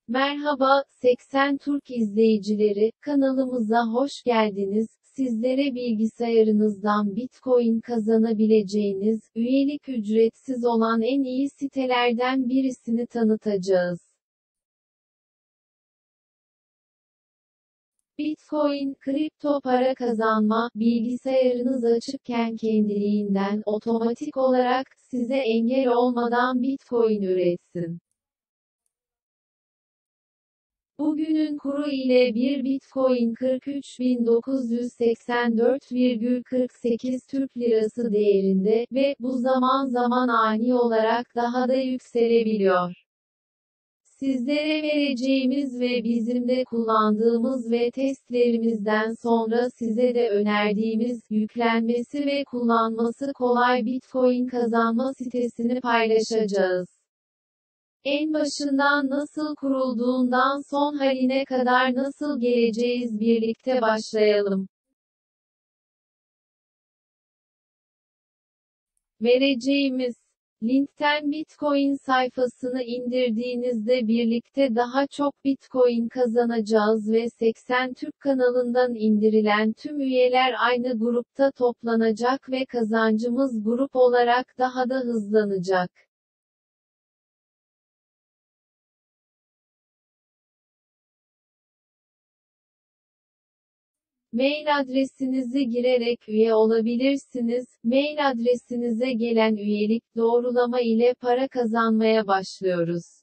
Merhaba, 80 Türk izleyicileri, kanalımıza hoş geldiniz. Sizlere bilgisayarınızdan Bitcoin kazanabileceğiniz, üyelik ücretsiz olan en iyi sitelerden birisini tanıtacağız. Bitcoin, kripto para kazanma, bilgisayarınız açıkken kendiliğinden otomatik olarak size engel olmadan Bitcoin üretsin. Bugünün kuru ile bir Bitcoin 43.984,48 Türk Lirası değerinde ve bu zaman zaman ani olarak daha da yükselebiliyor. Sizlere vereceğimiz ve bizim de kullandığımız ve testlerimizden sonra size de önerdiğimiz, yüklenmesi ve kullanması kolay Bitcoin kazanma sitesini paylaşacağız. En başından nasıl kurulduğundan son haline kadar nasıl geleceğiz birlikte başlayalım. Vereceğimiz linkten Bitcoin sayfasını indirdiğinizde birlikte daha çok Bitcoin kazanacağız ve 80 Türk kanalından indirilen tüm üyeler aynı grupta toplanacak ve kazancımız grup olarak daha da hızlanacak. Mail adresinizi girerek üye olabilirsiniz. Mail adresinize gelen üyelik doğrulama ile para kazanmaya başlıyoruz.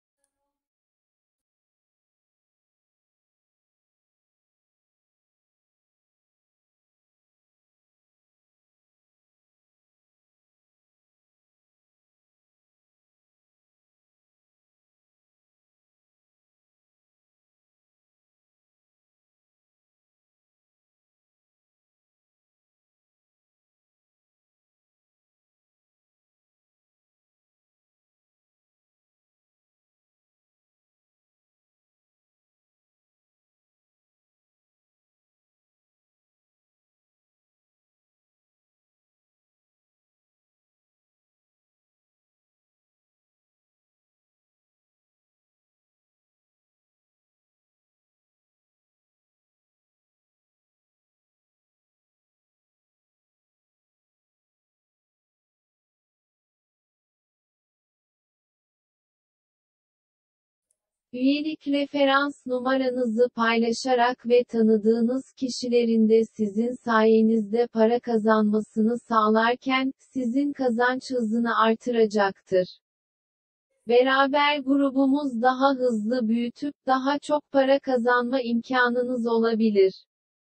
Üyelik referans numaranızı paylaşarak ve tanıdığınız kişilerin de sizin sayenizde para kazanmasını sağlarken, sizin kazanç hızını artıracaktır. Beraber grubumuz daha hızlı büyütüp daha çok para kazanma imkanınız olabilir.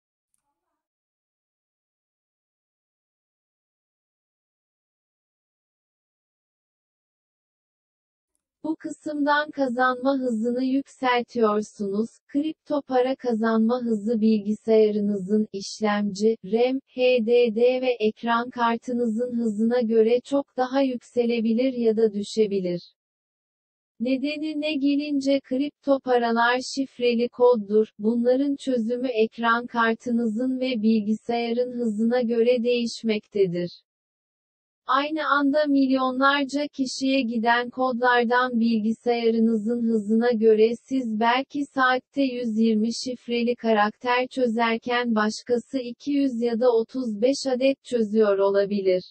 Bu kısımdan kazanma hızını yükseltiyorsunuz. Kripto para kazanma hızı bilgisayarınızın işlemci, RAM, HDD ve ekran kartınızın hızına göre çok daha yükselebilir ya da düşebilir. Nedenine gelince kripto paralar şifreli koddur. Bunların çözümü ekran kartınızın ve bilgisayarın hızına göre değişmektedir. Aynı anda milyonlarca kişiye giden kodlardan bilgisayarınızın hızına göre siz belki saatte 120 şifreli karakter çözerken başkası 200 ya da 35 adet çözüyor olabilir.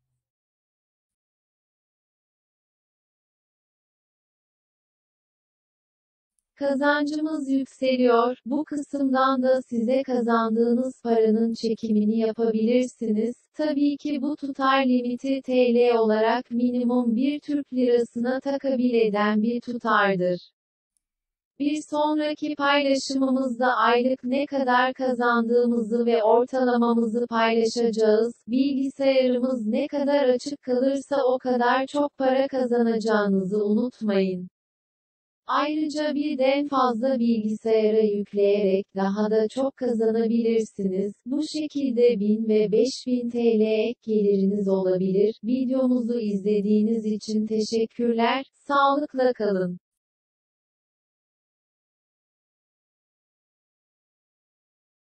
Kazancımız yükseliyor. Bu kısımdan da size kazandığınız paranın çekimini yapabilirsiniz. Tabii ki bu tutar limiti TL olarak minimum 1 Türk lirasına takabil eden bir tutardır. Bir sonraki paylaşımımızda aylık ne kadar kazandığımızı ve ortalamamızı paylaşacağız. Bilgisayarımız ne kadar açık kalırsa o kadar çok para kazanacağınızı unutmayın. Ayrıca birden fazla bilgisayara yükleyerek daha da çok kazanabilirsiniz. Bu şekilde 1000 ve 5000 TL ek geliriniz olabilir. Videomuzu izlediğiniz için teşekkürler. Sağlıkla kalın.